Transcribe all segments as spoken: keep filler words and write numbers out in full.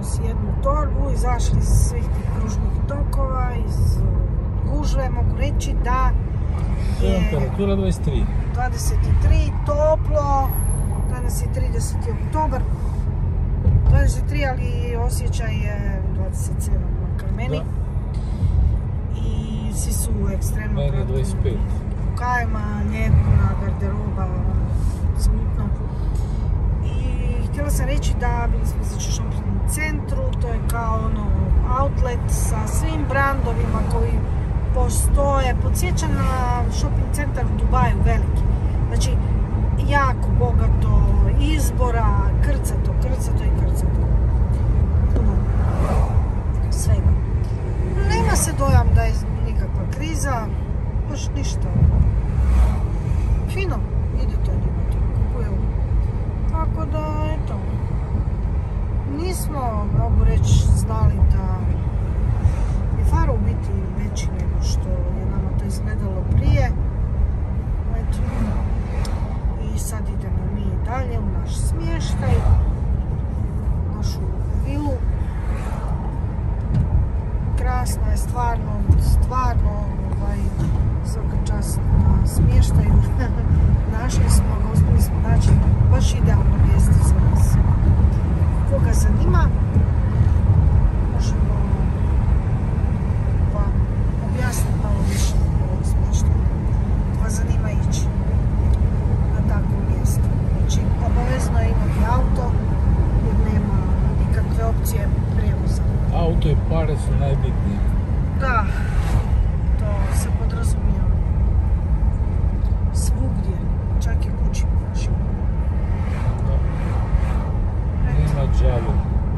si jednu torbu, izašli iz svih tih kružnih tokova, iz gužve, mogu reći da je temperatura dvadeset tri. dvadeset tri, toplo, danas je trideseti oktobar, dvadeset tri, ali osjećaj je dvadeset sedam makar meni. I svi su ekstremno meni je dvadeset pet. u kajma, ljepna garderoba, smutno. I htjela sam reći da bili smo znači u shopping centru, to je kao ono outlet sa svim brandovima koji postoje. Podsjeća na shopping centar u Dubaju, veliki. Znači, jako bogato izbora, krcato, krcato i krcato. Puno svega. Nema se dojam da je nikakva kriza, baš ništa. Fino, idete njima to, kupuju. Tako da, eto, nismo, mogu reći, znali da je faro u biti veći nego što je nama to izgledalo prije. Eto, i sad idemo mi dalje u naš smještaj, našu vilu. Krasna je, stvarno, stvarno, ovaj, svaka čast na smještaju. Našli smo ga, uspjeli smo naći baš idealno mjesto za nas. Koga zanima, možemo vam objasniti malo više ovog smještaja. Pa zanima ići na takvo mjesto. Znači, obavezno je imati auto, jer nema nikakve opcije prijevoza. Auto i pare su najbitnije. Da, to se podrazumijeva. Svugdje, čak i kući našim. Da. Nema džabe.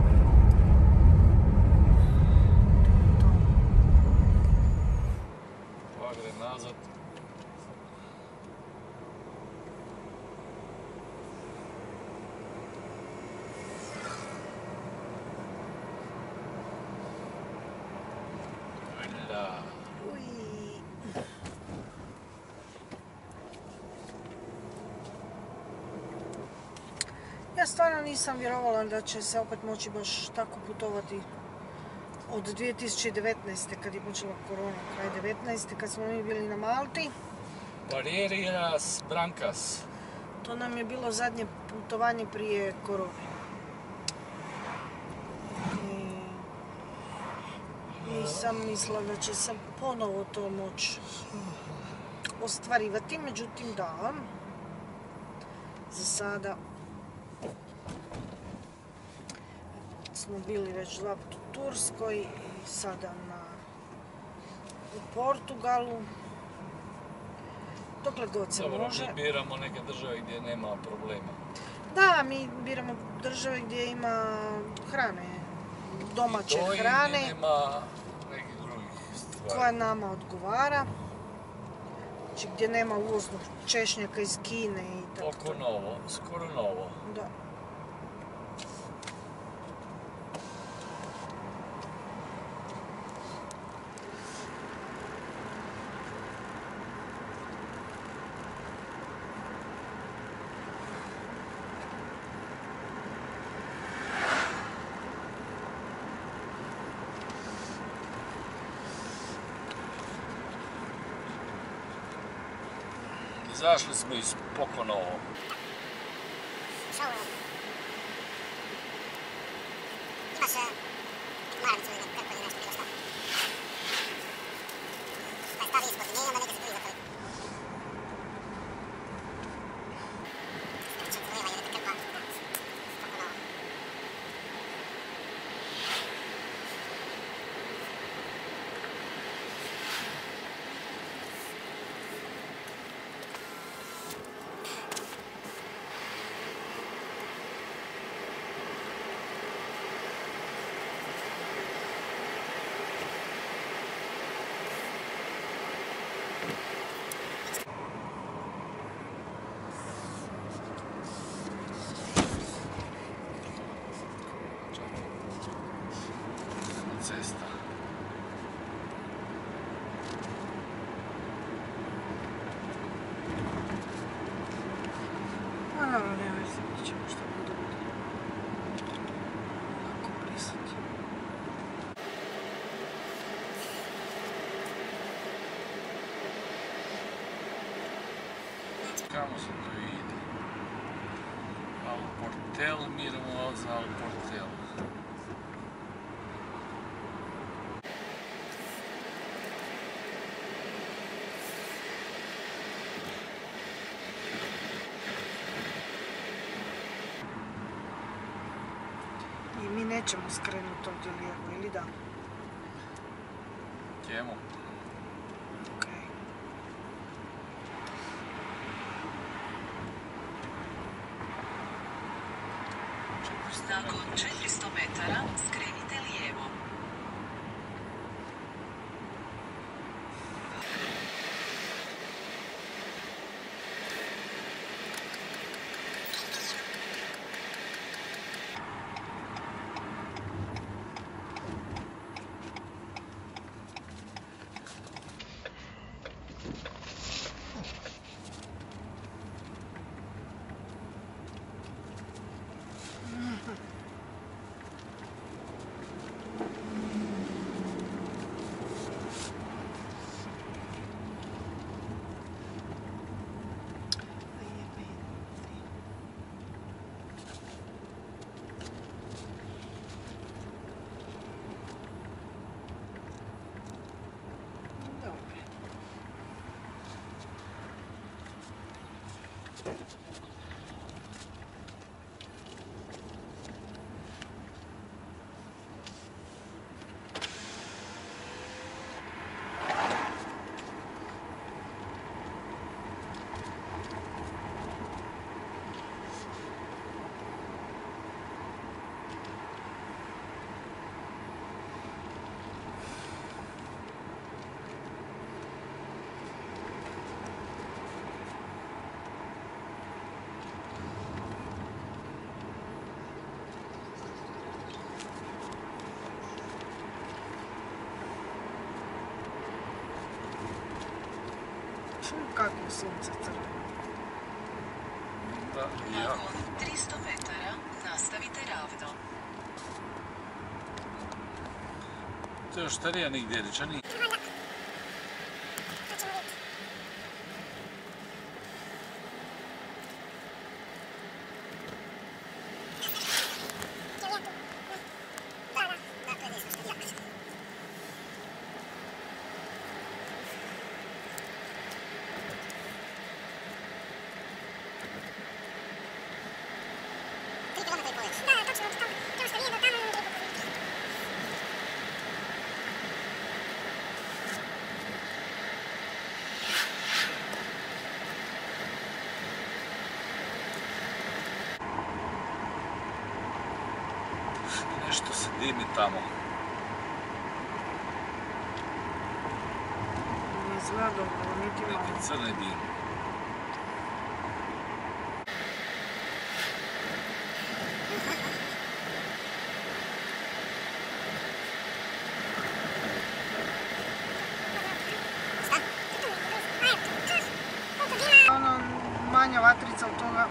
Pagre nazad. Ja stvarno nisam vjerovala da će se opet moći baš tako putovati od dvije tisuće devetnaeste. kad je počela korona, kraj devetnaeste. kad smo mi bili na Malti. Barreiras Brancas. To nam je bilo zadnje putovanje prije korone. I nisam mislila da će se ponovo to moći ostvarivati, međutim da, za sada smo bili već dva put u Turskoj i sada na, u Portugalu. Dokle god se Dobro, može. mi biramo neke države gdje nema problema. Da, mi biramo države gdje ima hrane, domaće I to hrane. I nema nekih drugih stvari. Koja nama odgovara. Znači gdje nema uvoznog češnjaka iz Kine i tako. Oko novo, skoro novo. Da. Izašli smo iz Pokonovo. Imaš maramicu ili kako ili nešto bilo šta. Pa je stavi ispod nje i onda neka se drugi zatvori. Znači, nema ili krpa. Pokonovo. kamo se to ide? Alportel, mi idemo za Alportel. I mi nećemo skrenuti ovdje lijevo, ili da? Ćemo. Okej. Nakon četiristo metara skrenite lijevo. Kako sunce crveno. Da, ja. Nakon tristo metara nastavite ravno. To je još starija nigdje rečani. Nešto se dimi tamo. Ne izgleda dobro, niti malo. Neki crni dim. Ono, manja vatrica od toga.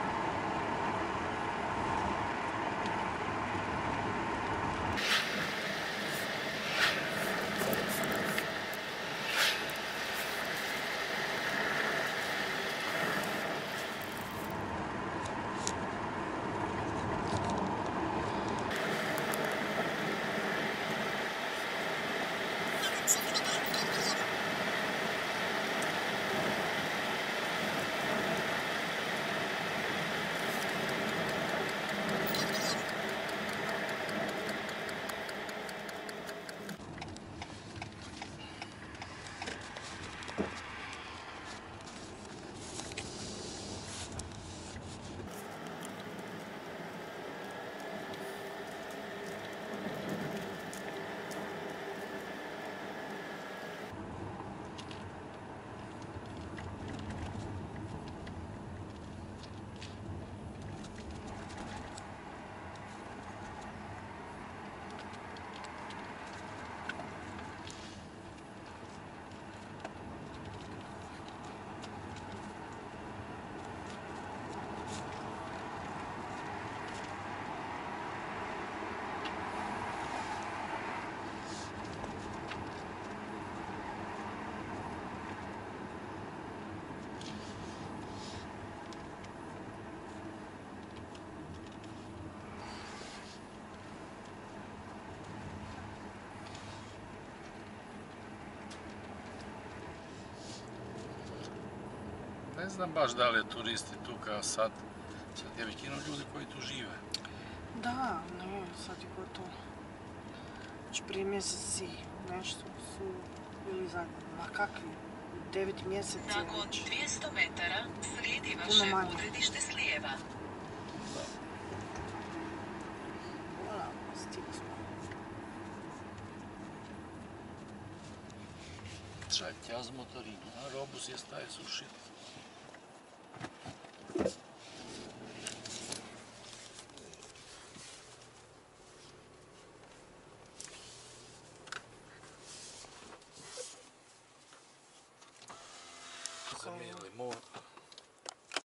Ne znam baš da li je turisti tu kao sad. Sad je većinom ljudi koji tu žive. Da, ne, sad je gotovo. Već prije mjeseci nešto su bili zadnji. Ma kakvi? Devet mjeseci. Nakon već. dvjesto metara slijedi Puno vaše manje. odredište s lijeva. Voilà, stigli smo. Trzecia z motorinu, a robus je staje sušiti. Zamijenili mo-